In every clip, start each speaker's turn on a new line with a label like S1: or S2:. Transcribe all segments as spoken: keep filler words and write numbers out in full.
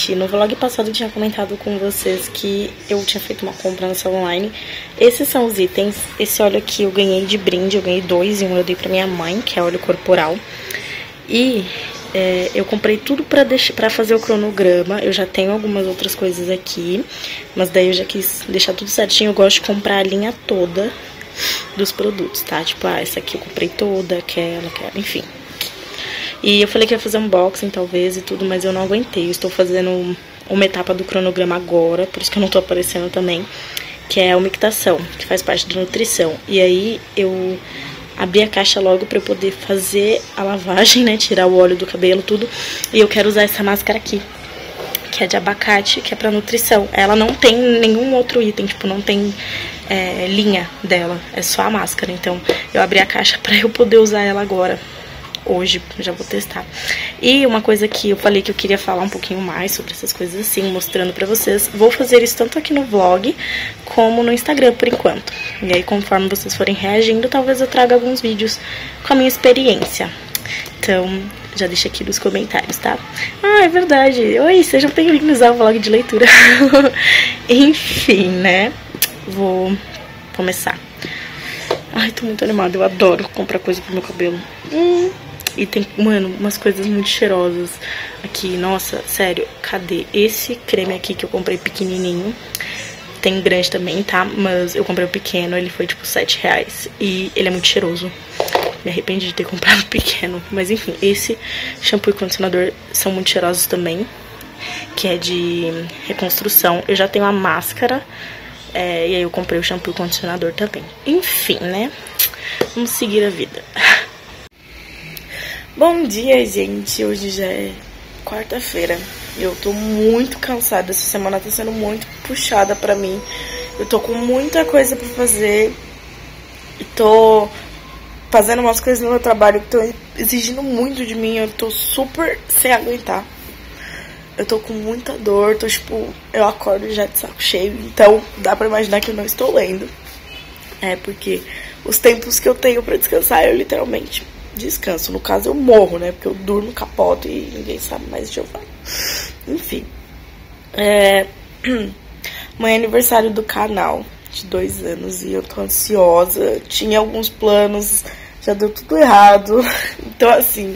S1: gente, no vlog passado eu tinha comentado com vocês que eu tinha feito uma compra no seu online. Esses são os itens. Esse óleo aqui eu ganhei de brinde, eu ganhei dois e um eu dei pra minha mãe, que é óleo corporal. E é, eu comprei tudo pra, deixar, pra fazer o cronograma. Eu já tenho algumas outras coisas aqui, mas daí eu já quis deixar tudo certinho. Eu gosto de comprar a linha toda dos produtos, tá? Tipo, ah, essa aqui eu comprei toda, aquela, aquela, enfim. E eu falei que ia fazer um unboxing, talvez, e tudo, mas eu não aguentei. Eu estou fazendo uma etapa do cronograma agora, por isso que eu não tô aparecendo também, que é a umectação, que faz parte da nutrição. E aí eu abri a caixa logo pra eu poder fazer a lavagem, né, tirar o óleo do cabelo, tudo. E eu quero usar essa máscara aqui, que é de abacate, que é pra nutrição. Ela não tem nenhum outro item, tipo, não tem é, linha dela, é só a máscara. Então eu abri a caixa pra eu poder usar ela agora. Hoje, já vou testar. E uma coisa que eu falei que eu queria falar um pouquinho mais sobre essas coisas assim, mostrando pra vocês. Vou fazer isso tanto aqui no vlog, como no Instagram, por enquanto. E aí, conforme vocês forem reagindo, talvez eu traga alguns vídeos com a minha experiência. Então, já deixa aqui nos comentários, tá? Ah, é verdade. Oi, sejam bem-vindos ao vlog de leitura. Enfim, né? Vou começar. Ai, tô muito animada. Eu adoro comprar coisa pro meu cabelo. Hum... E tem, mano, umas coisas muito cheirosas aqui. Nossa, sério, cadê? Esse creme aqui que eu comprei pequenininho. Tem grande também, tá? Mas eu comprei o pequeno, ele foi tipo sete reais. E ele é muito cheiroso. Me arrependi de ter comprado o pequeno. Mas enfim, esse shampoo e condicionador são muito cheirosos também. Que é de reconstrução. Eu já tenho a máscara. É, e aí eu comprei o shampoo e condicionador também. Enfim, né? Vamos seguir a vida. Bom dia, gente. Hoje já é quarta-feira. Eu tô muito cansada. Essa semana tá sendo muito puxada pra mim. Eu tô com muita coisa pra fazer. E tô fazendo umas coisas no meu trabalho que estão exigindo muito de mim. Eu tô super sem aguentar. Eu tô com muita dor. Tô tipo, eu acordo já de saco cheio. Então dá pra imaginar que eu não estou lendo. É porque os tempos que eu tenho pra descansar, eu literalmente descanso. No caso, eu morro, né? Porque eu durmo, capoto e ninguém sabe mais de eu falar. Enfim. É... Amanhã é aniversário do canal, de dois anos, e eu tô ansiosa. Tinha alguns planos, já deu tudo errado. Então, assim,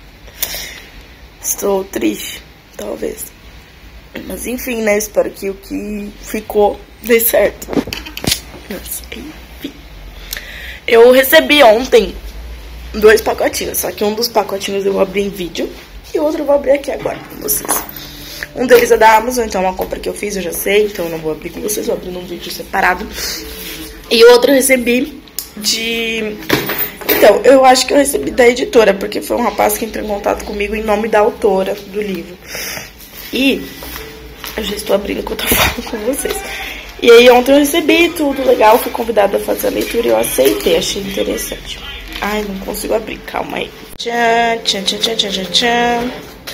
S1: estou triste, talvez. Mas, enfim, né? Espero que o que ficou dê certo. Nossa, enfim. Eu recebi ontem dois pacotinhos, só que um dos pacotinhos eu vou abrir em vídeo e o outro eu vou abrir aqui agora com vocês. Um deles é da Amazon, então é uma compra que eu fiz, eu já sei, então eu não vou abrir com vocês, vou abrir num vídeo separado. E o outro eu recebi de... Então, eu acho que eu recebi da editora, porque foi um rapaz que entrou em contato comigo em nome da autora do livro. E eu já estou abrindo enquanto eu falo com vocês. E aí ontem eu recebi tudo legal, fui convidada a fazer a leitura e eu aceitei, achei interessante. Ai, não consigo abrir, calma aí. Tchan, tchan, tchan, tchan, tchan, tchan.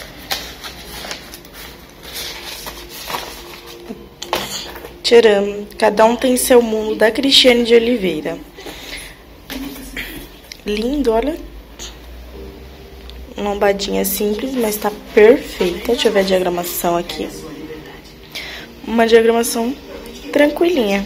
S1: Tcharam. Cada um tem seu mundo, da Cristiane de Oliveira. Lindo, olha. Lombadinha simples, mas tá perfeita. Deixa eu ver a diagramação aqui. Uma diagramação tranquilinha.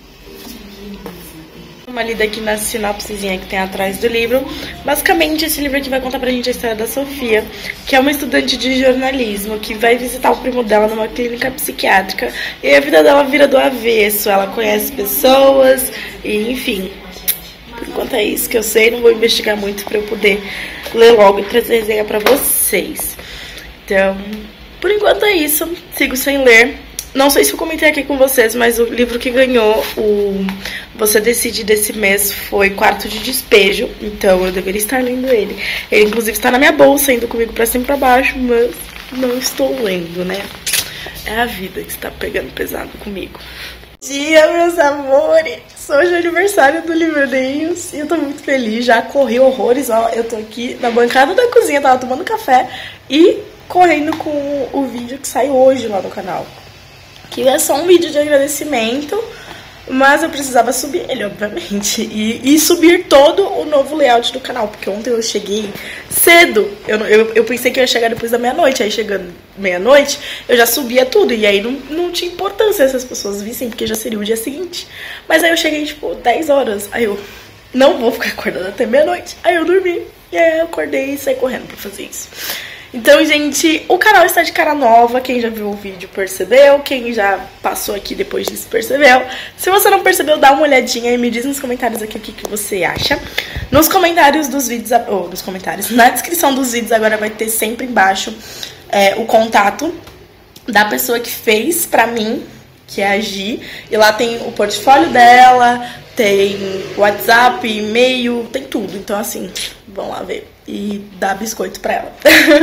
S1: Uma lida aqui na sinopsezinha que tem atrás do livro. Basicamente, esse livro aqui vai contar pra gente a história da Sofia, que é uma estudante de jornalismo que vai visitar o primo dela numa clínica psiquiátrica. E a vida dela vira do avesso. Ela conhece pessoas e, enfim. Por enquanto é isso que eu sei. Não vou investigar muito pra eu poder ler logo e trazer resenha pra vocês. Então, por enquanto é isso. Sigo sem ler. Não sei se eu comentei aqui com vocês, mas o livro que ganhou o Você Decide desse mês foi Quarto de Despejo. Então eu deveria estar lendo ele. Ele inclusive está na minha bolsa, indo comigo pra cima e pra baixo, mas não estou lendo, né? É a vida que está pegando pesado comigo. Bom dia, meus amores! Hoje é aniversário do Livrinhos e eu tô muito feliz. Já corri horrores, ó. Eu tô aqui na bancada da cozinha, tava tomando café e correndo com o vídeo que sai hoje lá no canal. Que é só um vídeo de agradecimento, mas eu precisava subir ele, obviamente. E, e subir todo o novo layout do canal, porque ontem eu cheguei cedo. Eu, eu, eu pensei que eu ia chegar depois da meia-noite, aí chegando meia-noite, eu já subia tudo. E aí não, não tinha importância se as pessoas vissem, porque já seria o dia seguinte. Mas aí eu cheguei, tipo, dez horas. Aí eu não vou ficar acordada até meia-noite. Aí eu dormi. E aí eu acordei e saí correndo pra fazer isso. Então, gente, o canal está de cara nova. Quem já viu o vídeo percebeu. Quem já passou aqui depois disso percebeu. Se você não percebeu, dá uma olhadinha e me diz nos comentários aqui o que, que você acha. Nos comentários dos vídeos, ou nos comentários, na descrição dos vídeos agora vai ter sempre embaixo é, o contato da pessoa que fez pra mim, que é a Gi. E lá tem o portfólio dela, tem WhatsApp, e-mail, tem tudo. Então, assim, vão lá ver e dar biscoito pra ela.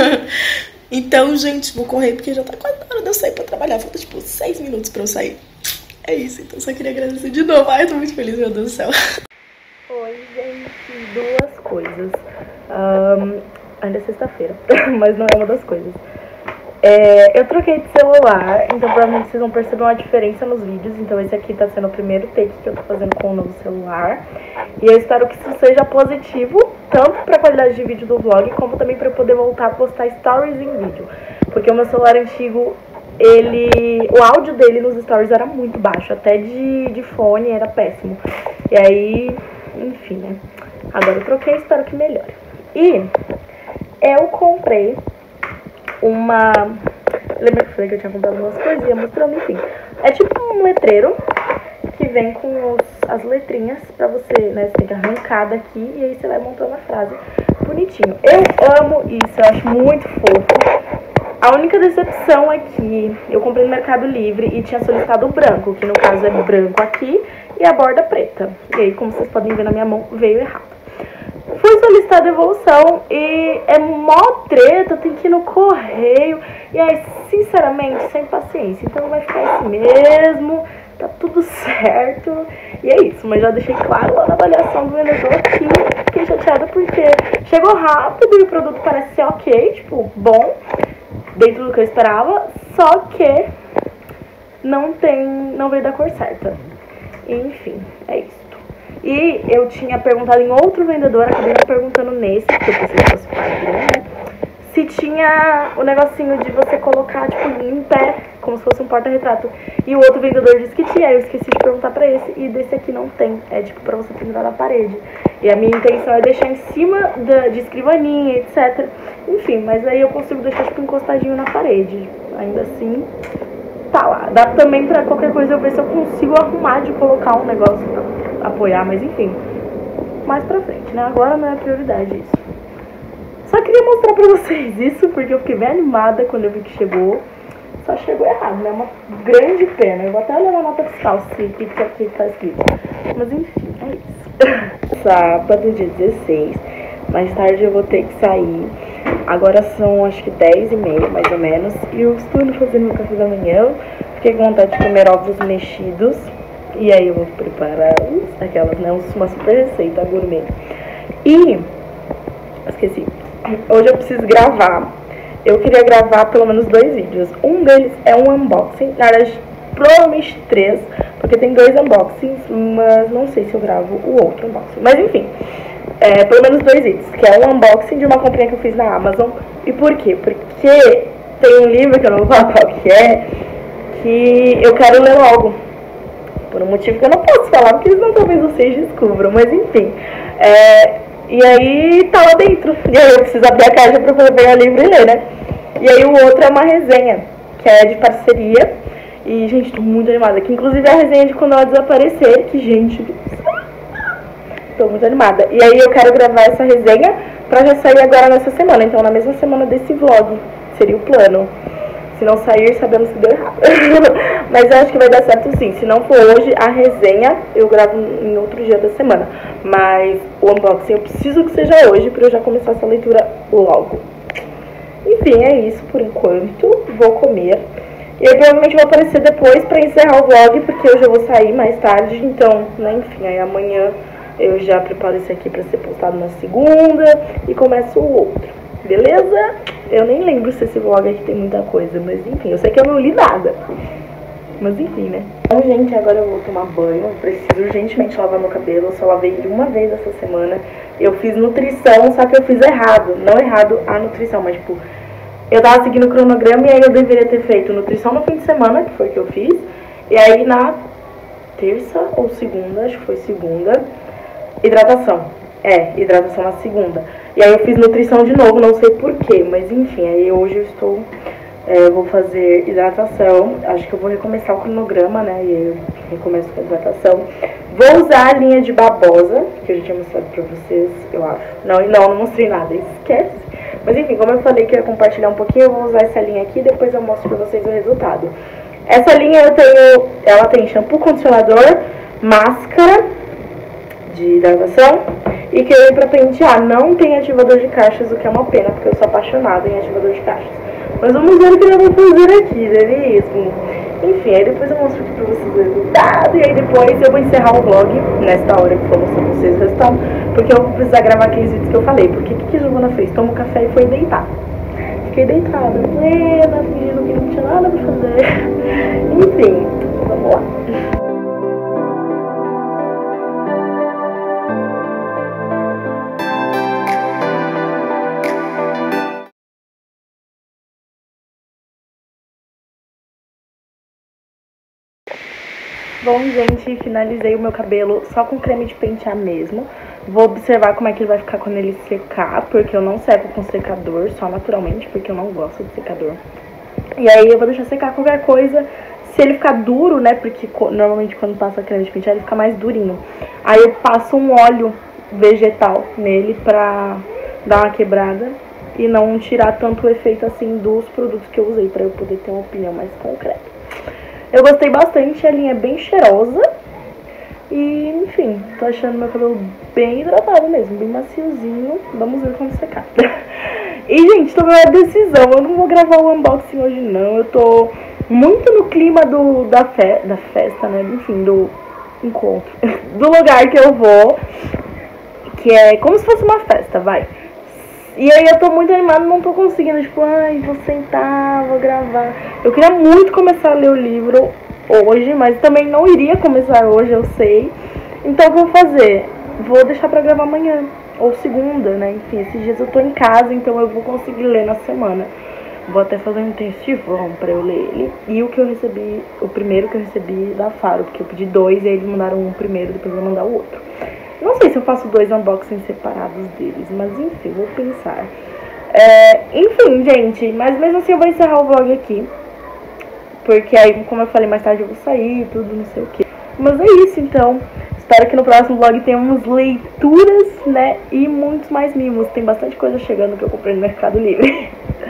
S1: Então, gente, vou correr porque já tá quase na hora de eu sair pra trabalhar. Falta, tipo, seis minutos pra eu sair. É isso, então só queria agradecer de novo. Ai, eu tô muito feliz, meu Deus do céu. Oi, gente, duas coisas. Um, ainda é sexta-feira, mas não é uma das coisas. É, eu troquei de celular, então provavelmente vocês vão perceber uma diferença nos vídeos. Então esse aqui tá sendo o primeiro take que eu tô fazendo com o novo celular. E eu espero que isso seja positivo, tanto pra qualidade de vídeo do vlog, como também pra eu poder voltar a postar stories em vídeo. Porque o meu celular antigo, ele... o áudio dele nos stories era muito baixo, até de, de fone era péssimo. E aí, enfim, né? Agora eu troquei, espero que melhore. E eu comprei uma... Lembra que eu falei que eu tinha comprado umas coisinhas mostrando, enfim. É tipo um letreiro que vem com os, as letrinhas pra você, né? Você tem que arrancar daqui e aí você vai montando a frase bonitinho. Eu amo isso, eu acho muito fofo. A única decepção é que eu comprei no Mercado Livre e tinha solicitado o branco, que no caso é branco aqui e a borda preta. E aí, como vocês podem ver na minha mão, veio errado. Fui solicitar a devolução e é mó treta, tem que ir no correio. E aí, sinceramente, sem paciência. Então vai ficar assim mesmo, tá tudo certo. E é isso, mas já deixei claro lá na avaliação do vendedor que fiquei chateada porque chegou rápido e o produto parece ser ok, tipo, bom, dentro do que eu esperava. Só que não tem, não veio da cor certa. Enfim, é isso. E eu tinha perguntado em outro vendedor, acabei não perguntando nesse, porque eu pensei que fosse padrão, né? Se tinha o negocinho de você colocar, tipo, em pé, como se fosse um porta-retrato. E o outro vendedor disse que tinha, eu esqueci de perguntar pra esse, e desse aqui não tem. É, tipo, pra você pendurar na parede. E a minha intenção é deixar em cima da, de escrivaninha, etcétera. Enfim, mas aí eu consigo deixar, tipo, encostadinho na parede. Ainda assim, tá lá. Dá também pra qualquer coisa eu ver se eu consigo arrumar de colocar um negócio pra apoiar, mas enfim, mais pra frente, né? Agora não é prioridade isso. Só queria mostrar pra vocês isso, porque eu fiquei bem animada quando eu vi que chegou. Só chegou errado, né? Uma grande pena. Eu vou até olhar na nota fiscal se o que, que tá escrito. Mas enfim, é isso. Sábado, dia dezesseis. Mais tarde eu vou ter que sair. Agora são acho que dez e meia, mais ou menos. E eu estou indo fazer meu café da manhã. Fiquei com vontade de comer ovos mexidos. E aí eu vou preparar aquelas, né? Uma super receita gourmet. E... esqueci. Hoje eu preciso gravar. Eu queria gravar pelo menos dois vídeos. Um deles é um unboxing. Na verdade, provavelmente três. Porque tem dois unboxings. Mas não sei se eu gravo o outro unboxing. Mas enfim. É, pelo menos dois vídeos. Que é um unboxing de uma comprinha que eu fiz na Amazon. E por quê? Porque tem um livro que eu não vou falar qual que é. Que eu quero ler logo. Por um motivo que eu não posso falar, porque senão talvez vocês descubram, mas enfim. É, e aí tá lá dentro. E aí eu preciso abrir a caixa pra poder pegar o livro e ler, né? E aí o outro é uma resenha, que é de parceria. E, gente, tô muito animada. Que inclusive é a resenha de quando ela desaparecer. Que, gente, tô muito animada. E aí eu quero gravar essa resenha pra já sair agora nessa semana. Então na mesma semana desse vlog. Seria o plano. Se não sair, sabemos que deu errado. Mas eu acho que vai dar certo sim. Se não for hoje, a resenha eu gravo em outro dia da semana. Mas o unboxing eu preciso que seja hoje pra eu já começar essa leitura logo. Enfim, é isso por enquanto. Vou comer. E aí provavelmente vou aparecer depois pra encerrar o vlog, porque hoje eu vou sair mais tarde. Então, né, enfim, aí amanhã eu já preparo esse aqui pra ser postado na segunda e começo o outro. Beleza? Eu nem lembro se esse vlog aqui tem muita coisa, mas enfim, eu sei que eu não li nada. Mas enfim, né? Então, gente, agora eu vou tomar banho. Eu preciso urgentemente lavar meu cabelo. Eu só lavei uma vez essa semana. Eu fiz nutrição, só que eu fiz errado. Não errado a nutrição, mas tipo, eu tava seguindo o cronograma e aí eu deveria ter feito nutrição no fim de semana, que foi o que eu fiz. E aí na terça ou segunda, acho que foi segunda, hidratação. É, hidratação na segunda. E aí eu fiz nutrição de novo, não sei porquê, mas enfim, aí hoje eu estou, é, eu vou fazer hidratação, acho que eu vou recomeçar o cronograma, né, e aí eu recomeço com a hidratação. Vou usar a linha de babosa, que eu já tinha mostrado pra vocês, eu acho. Não, não, não mostrei nada, esquece. Mas enfim, como eu falei que eu ia compartilhar um pouquinho, eu vou usar essa linha aqui e depois eu mostro pra vocês o resultado. Essa linha eu tenho, ela tem shampoo, condicionador, máscara de hidratação e creme pra pentear. Não tem ativador de cachos, o que é uma pena, porque eu sou apaixonada em ativador de cachos. Mas vamos ver o que eu vou fazer aqui, não é mesmo? Enfim, aí depois eu mostro aqui pra vocês o resultado. E aí depois eu vou encerrar o vlog nesta hora que eu vou mostrar pra vocês o resultado, porque eu vou precisar gravar aqueles vídeos que eu falei. Porque o que, que a Giovana fez? Tomou café e foi deitar. Fiquei deitada, plena, fingindo que não tinha nada pra fazer. Enfim, vamos lá. Bom, gente, finalizei o meu cabelo só com creme de pentear mesmo. Vou observar como é que ele vai ficar quando ele secar, porque eu não seco com secador, só naturalmente, porque eu não gosto de secador. E aí eu vou deixar secar qualquer coisa. Se ele ficar duro, né, porque normalmente quando passa creme de pentear ele fica mais durinho. Aí eu passo um óleo vegetal nele pra dar uma quebrada e não tirar tanto o efeito assim dos produtos que eu usei, pra eu poder ter uma opinião mais concreta. Eu gostei bastante, a linha é bem cheirosa e, enfim, tô achando meu cabelo bem hidratado mesmo, bem maciozinho. Vamos ver quando secar. E, gente, tomei uma decisão, eu não vou gravar o unboxing hoje não, eu tô muito no clima do, da, fe, da festa, né, enfim, do encontro, do lugar que eu vou, que é como se fosse uma festa, vai. E aí eu tô muito animada, não tô conseguindo, tipo, ai, vou sentar, vou gravar. Eu queria muito começar a ler o livro hoje, mas também não iria começar hoje, eu sei. Então o que eu vou fazer? Vou deixar pra gravar amanhã, ou segunda, né? Enfim, esses dias eu tô em casa, então eu vou conseguir ler na semana. Vou até fazer um intensivão pra eu ler ele. E o que eu recebi, o primeiro que eu recebi da Faro, porque eu pedi dois e aí eles mandaram um primeiro, depois eu vou mandar o outro. Não sei se eu faço dois unboxings separados deles, mas enfim, vou pensar. É, enfim, gente, mas mesmo assim eu vou encerrar o vlog aqui. Porque aí, como eu falei, mais tarde eu vou sair, tudo, não sei o que. Mas é isso, então. Espero que no próximo vlog tenhamos leituras, né, e muitos mais mimos. Tem bastante coisa chegando que eu comprei no Mercado Livre.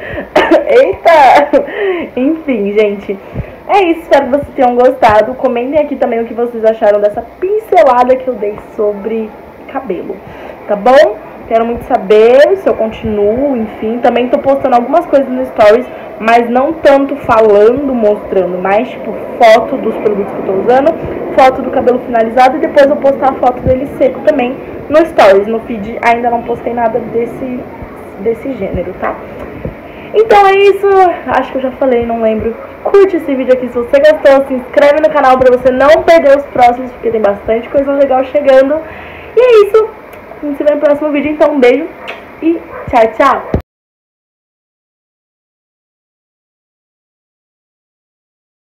S1: Eita! Enfim, gente. É isso, espero que vocês tenham gostado. Comentem aqui também o que vocês acharam dessa pincelada que eu dei sobre cabelo, tá bom? Quero muito saber se eu continuo, enfim. Também tô postando algumas coisas no Stories, mas não tanto falando, mostrando, mas tipo foto dos produtos que eu tô usando, foto do cabelo finalizado e depois eu postar a foto dele seco também no Stories. No feed ainda não postei nada desse, desse gênero, tá? Então é isso, acho que eu já falei, não lembro. Curte esse vídeo aqui se você gostou, se inscreve no canal pra você não perder os próximos, porque tem bastante coisa legal chegando. E é isso, a gente se vê no próximo vídeo, então um beijo e tchau, tchau!